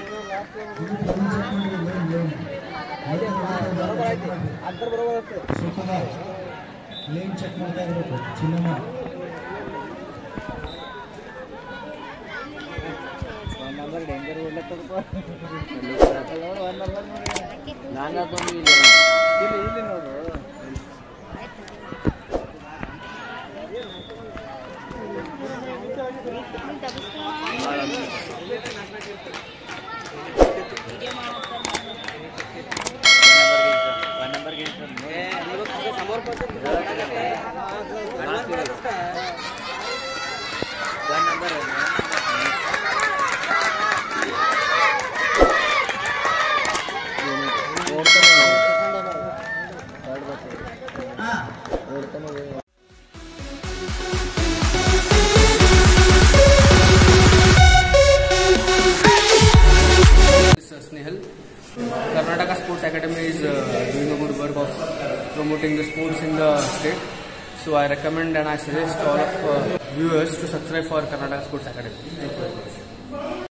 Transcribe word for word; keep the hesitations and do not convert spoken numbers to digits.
लेन check ಮಾಡ್ತಾ ಇರಬೇಕು ಚಿನ್ನಮ್ಮ ಒಂದು ನಂಬರ್ ಡೇಂಜರ್ ಓಡ್ಲತ್ತದಪ್ಪ ಒಂದು ನಂಬರ್ ನೋಡಿ ನಾನು ಬಂದು ಇಲ್ಲಿ ಇಲ್ಲಿ ಇಲ್ಲಿ ನೋಡು Karnataka Sports Academy is uh, doing a good work of promoting the sports in the state. So I recommend and I suggest all of uh, viewers to subscribe for Karnataka Sports Academy. Thank you very much.